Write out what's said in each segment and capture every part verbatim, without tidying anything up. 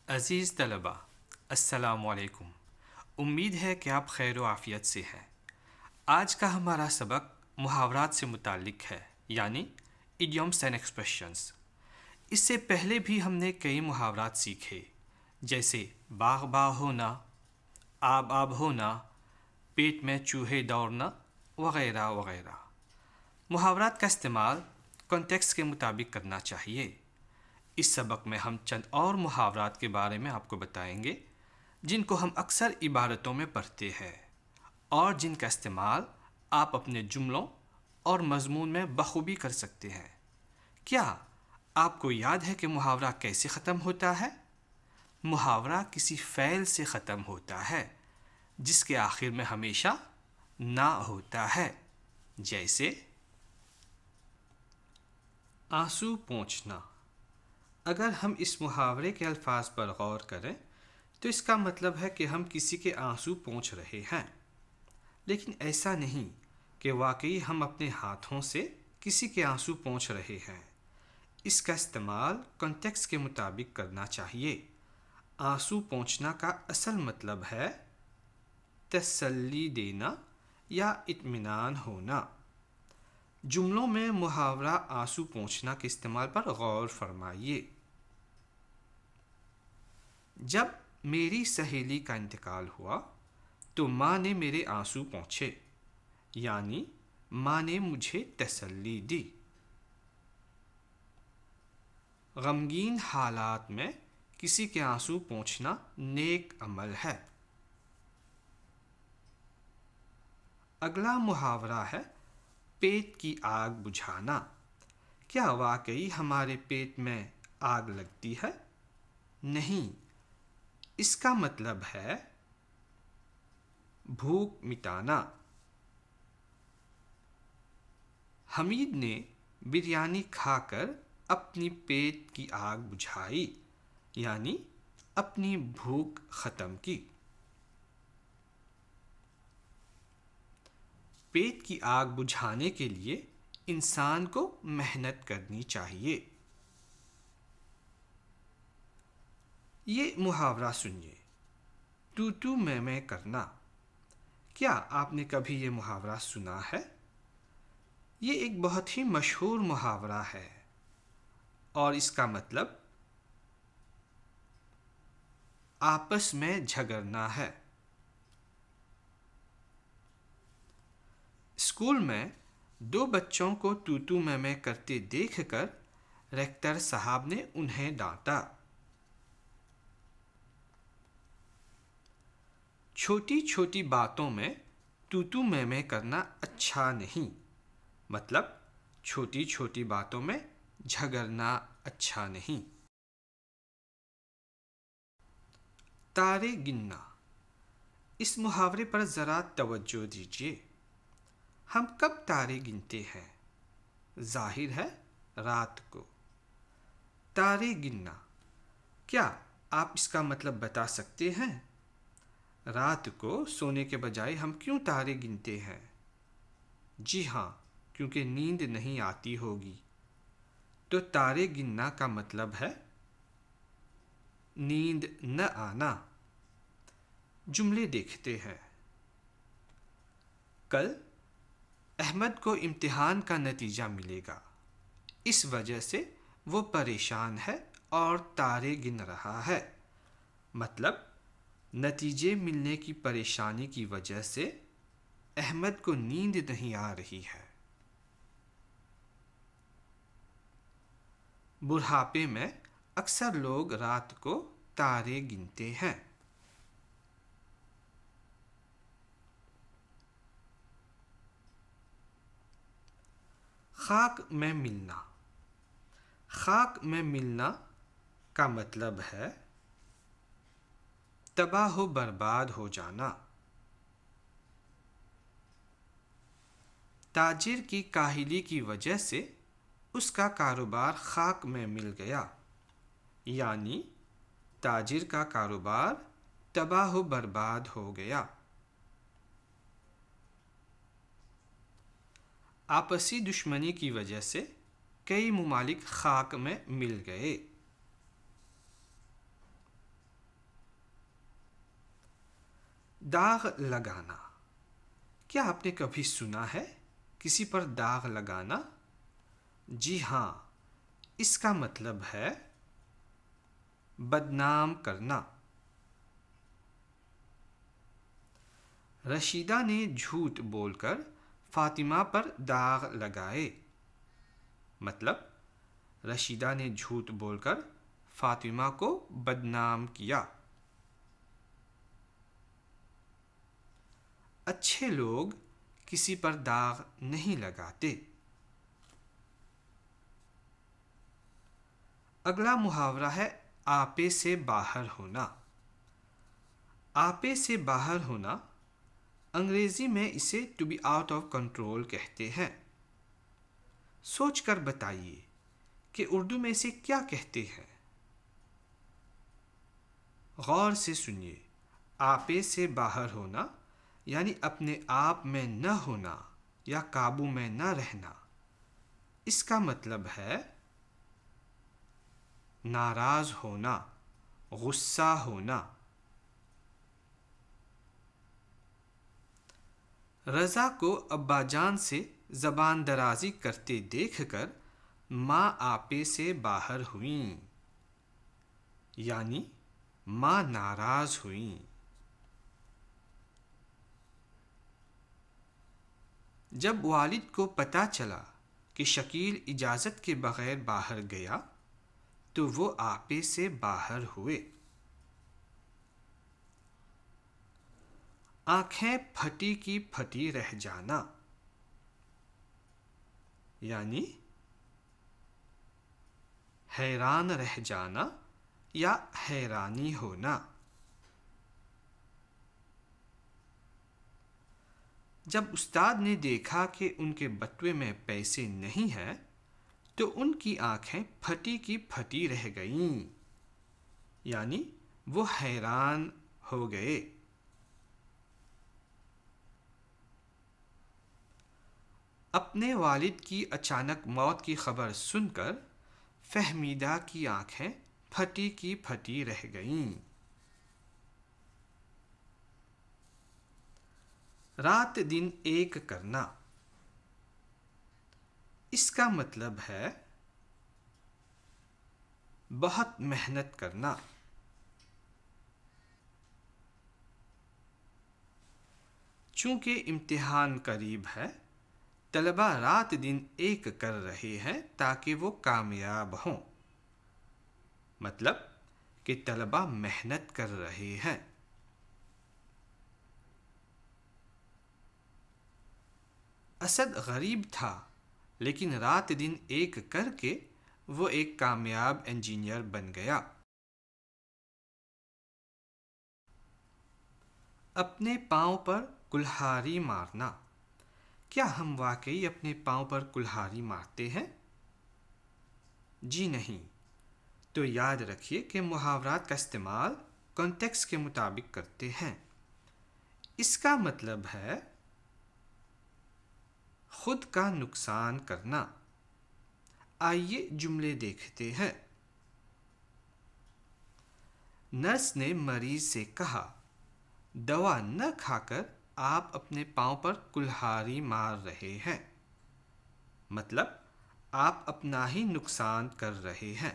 अज़ीज़ तलबा, अस्सलामुअलैकुम। उम्मीद है कि आप खैर व आफ़ियत से हैं। आज का हमारा सबक मुहावरात से मुताल्लिक़ है, यानी इडियम्स एंड एक्सप्रेशंस। इससे पहले भी हमने कई मुहावरात सीखे, जैसे बाग़ बाग़ होना, आब आब होना, पेट में चूहे दौड़ना वग़ैरह वग़ैरह। मुहावरात का इस्तेमाल कॉन्टेक्स्ट के मुताबिक करना चाहिए। इस सबक में हम चंद और मुहावरात के बारे में आपको बताएंगे जिनको हम अक्सर इबारतों में पढ़ते हैं और जिनका इस्तेमाल आप अपने जुमलों और मज़मून में बखूबी कर सकते हैं। क्या आपको याद है कि मुहावरा कैसे ख़त्म होता है? मुहावरा किसी फ़ेल से ख़त्म होता है जिसके आखिर में हमेशा ना होता है। जैसे आंसू पोंछना। अगर हम इस मुहावरे के अल्फाज पर गौर करें तो इसका मतलब है कि हम किसी के आंसू पोंछ रहे हैं, लेकिन ऐसा नहीं कि वाकई हम अपने हाथों से किसी के आंसू पोंछ रहे हैं। इसका इस्तेमाल कॉन्टेक्स्ट के मुताबिक करना चाहिए। आंसू पोंछना का असल मतलब है तसल्ली देना या इत्मीनान होना। जुमलों में मुहावरा आंसू पोंछना के इस्तेमाल पर गौर फरमाइए। जब मेरी सहेली का इंतकाल हुआ तो माँ ने मेरे आंसू पोंछे, यानी माँ ने मुझे तसल्ली दी। गमगीन हालात में किसी के आंसू पोंछना नेक अमल है। अगला मुहावरा है पेट की आग बुझाना। क्या वाकई हमारे पेट में आग लगती है? नहीं, इसका मतलब है भूख मिटाना। हमीद ने बिरयानी खाकर अपनी पेट की आग बुझाई, यानी अपनी भूख ख़त्म की। पेट की आग बुझाने के लिए इंसान को मेहनत करनी चाहिए। ये मुहावरा सुनिए, तू तू मैं मैं करना। क्या आपने कभी ये मुहावरा सुना है? ये एक बहुत ही मशहूर मुहावरा है और इसका मतलब आपस में झगड़ना है। स्कूल में दो बच्चों को तू तू मैं मैं करते देखकर रेक्टर साहब ने उन्हें डांटा। छोटी छोटी बातों में तू तू मैं मैं करना अच्छा नहीं, मतलब छोटी छोटी बातों में झगड़ना अच्छा नहीं। तारे गिनना। इस मुहावरे पर ज़रा तवज्जो दीजिए। हम कब तारे गिनते हैं? जाहिर है रात को। तारे गिनना, क्या आप इसका मतलब बता सकते हैं? रात को सोने के बजाय हम क्यों तारे गिनते हैं? जी हाँ, क्योंकि नींद नहीं आती होगी। तो तारे गिनना का मतलब है नींद न आना। जुमले देखते हैं। कल अहमद को इम्तिहान का नतीजा मिलेगा, इस वजह से वो परेशान है और तारे गिन रहा है। मतलब नतीजे मिलने की परेशानी की वजह से अहमद को नींद नहीं आ रही है। बुढ़ापे में अक्सर लोग रात को तारे गिनते हैं। खाक में मिलना। खाक में मिलना का मतलब है तबाह व बर्बाद हो जाना। ताजिर की काहिली की वजह से उसका कारोबार खाक में मिल गया, यानी ताजिर का कारोबार तबाह व बर्बाद हो गया। आपसी दुश्मनी की वजह से कई मुमालिक खाक में मिल गए। दाग लगाना। क्या आपने कभी सुना है किसी पर दाग लगाना? जी हाँ, इसका मतलब है बदनाम करना। रशीदा ने झूठ बोलकर फातिमा पर दाग लगाए। मतलब रशीदा ने झूठ बोलकर फातिमा को बदनाम किया। अच्छे लोग किसी पर दाग नहीं लगाते। अगला मुहावरा है आपे से बाहर होना। आपे से बाहर होना, अंग्रेजी में इसे to be out of control कहते हैं। सोचकर बताइए कि उर्दू में इसे क्या कहते हैं। गौर से सुनिए। आपे से बाहर होना यानी अपने आप में न होना या काबू में न रहना। इसका मतलब है नाराज होना, गुस्सा होना। रज़ा को अब्बाजान से ज़बान दराजी करते देखकर माँ आपे से बाहर हुईं, यानी माँ नाराज हुईं। जब वालिद को पता चला कि शकील इजाज़त के बग़ैर बाहर गया तो वो आपे से बाहर हुए। आँखें फटी की फटी रह जाना, यानी हैरान रह जाना या हैरानी होना। जब उस्ताद ने देखा कि उनके बटुए में पैसे नहीं हैं तो उनकी आंखें फटी की फटी रह गईं, यानी वो हैरान हो गए। अपने वालिद की अचानक मौत की खबर सुनकर फहमीदा की आंखें फटी की फटी रह गईं। रात दिन एक करना, इसका मतलब है बहुत मेहनत करना। चूंकि इम्तिहान करीब है, तलबा रात दिन एक कर रहे हैं ताकि वो कामयाब हों। मतलब कि तलबा मेहनत कर रहे हैं। असद गरीब था, लेकिन रात दिन एक करके वो एक कामयाब इंजीनियर बन गया। अपने पाँव पर कुल्हाड़ी मारना। क्या हम वाकई अपने पाँव पर कुल्हाड़ी मारते हैं? जी नहीं। तो याद रखिए कि मुहावरात का इस्तेमाल कॉन्टेक्स्ट के मुताबिक करते हैं। इसका मतलब है खुद का नुकसान करना। आइए जुमले देखते हैं। नर्स ने मरीज से कहा, दवा न खाकर आप अपने पाँव पर कुल्हाड़ी मार रहे हैं। मतलब आप अपना ही नुकसान कर रहे हैं।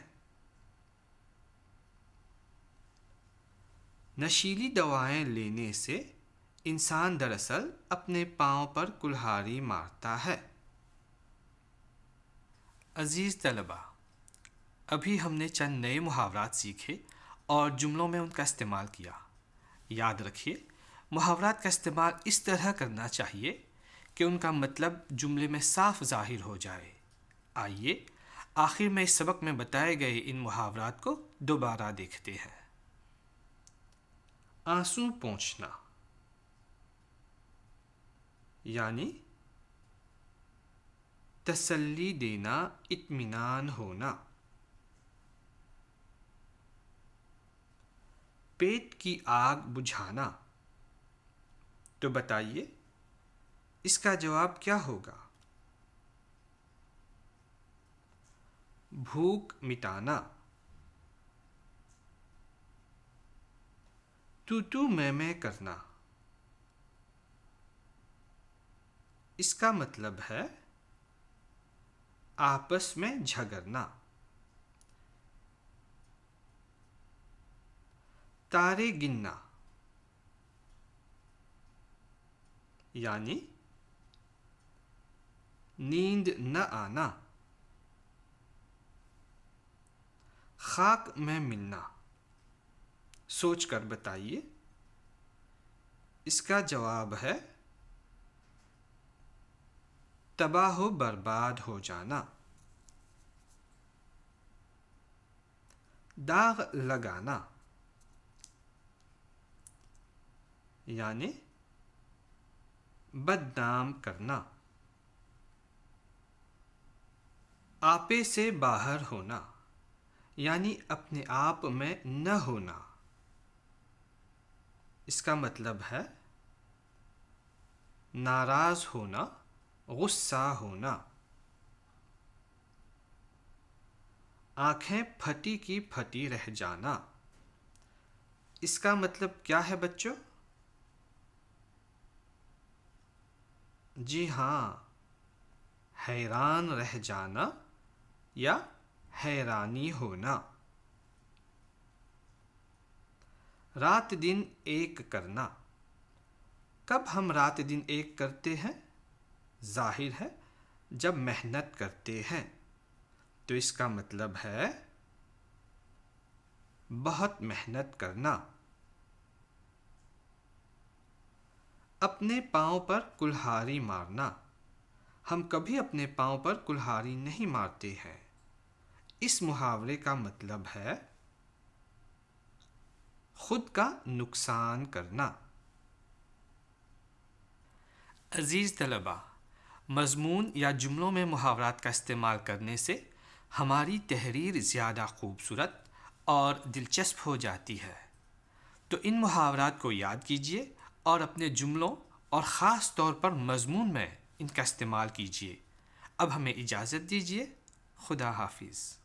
नशीली दवाएं लेने से इंसान दरअसल अपने पाँव पर कुल्हाड़ी मारता है। अजीज़ तलबा, अभी हमने चंद नए मुहावरात सीखे और जुमलों में उनका इस्तेमाल किया। याद रखिए, मुहावरात का इस्तेमाल इस तरह करना चाहिए कि उनका मतलब जुमले में साफ ज़ाहिर हो जाए। आइए आखिर में इस सबक में बताए गए इन मुहावरात को दोबारा देखते हैं। आंसू पोंछना, यानी तसल्ली देना, इत्मीनान होना। पेट की आग बुझाना। तो बताइए इसका जवाब क्या होगा? भूख मिटाना। तू तू मैं मैं करना। इसका मतलब है आपस में झगड़ना। तारे गिनना यानी नींद न आना। खाक में मिलना, सोच कर बताइए। इसका जवाब है तबाह बर्बाद हो जाना। दाग लगाना यानी बदनाम करना। आपे से बाहर होना यानी अपने आप में न होना। इसका मतलब है नाराज होना, गुस्सा होना। आंखें फटी की फटी रह जाना। इसका मतलब क्या है बच्चों? जी हाँ, हैरान रह जाना या हैरानी होना। रात दिन एक करना। कब हम रात दिन एक करते हैं? जाहिर है जब मेहनत करते हैं। तो इसका मतलब है बहुत मेहनत करना। अपने पाँव पर कुल्हाड़ी मारना। हम कभी अपने पाँव पर कुल्हाड़ी नहीं मारते हैं। इस मुहावरे का मतलब है खुद का नुकसान करना। अजीज़ तलबा, मज़मून या जुमलों में मुहावरात का इस्तेमाल करने से हमारी तहरीर ज़्यादा खूबसूरत और दिलचस्प हो जाती है। तो इन मुहावरात को याद कीजिए और अपने जुमलों और ख़ास तौर पर मज़मून में इनका इस्तेमाल कीजिए। अब हमें इजाज़त दीजिए। खुदा हाफिज़।